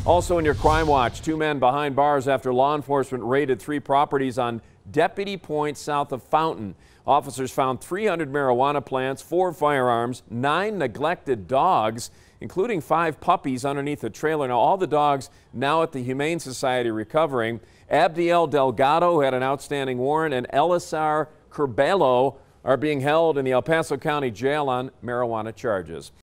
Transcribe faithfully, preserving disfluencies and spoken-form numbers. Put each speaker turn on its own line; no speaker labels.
Also in your crime watch, two men behind bars after law enforcement raided three properties on Deputy Point south of Fountain. Officers found three hundred marijuana plants, four firearms, nine neglected dogs, including five puppies underneath a trailer. Now, all the dogs now at the Humane Society recovering. Abdiel Delgado, who had an outstanding warrant, and Elisar Curbelo are being held in the El Paso County Jail on marijuana charges.